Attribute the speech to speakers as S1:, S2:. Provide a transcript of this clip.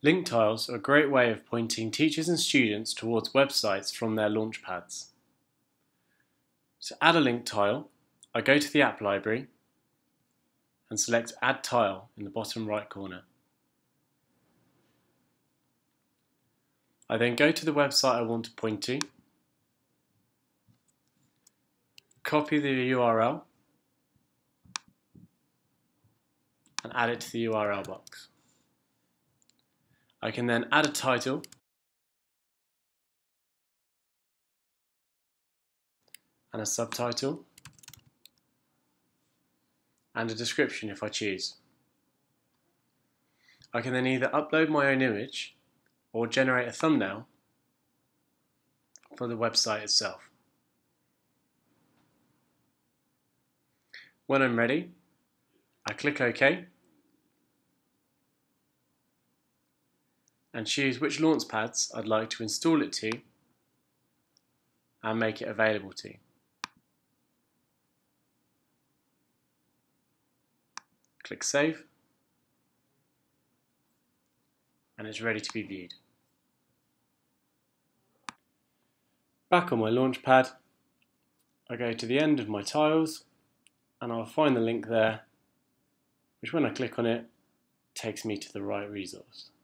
S1: Link tiles are a great way of pointing teachers and students towards websites from their launchpads. To add a link tile, I go to the app library and select Add Tile in the bottom right corner. I then go to the website I want to point to, copy the URL and add it to the URL box. I can then add a title and a subtitle and a description if I choose. I can then either upload my own image or generate a thumbnail for the website itself. When I'm ready, I click OK and choose which launchpads I'd like to install it to and make it available to. Click Save and it's ready to be viewed. Back on my launchpad, I go to the end of my tiles and I'll find the link there, which when I click on it takes me to the right resource.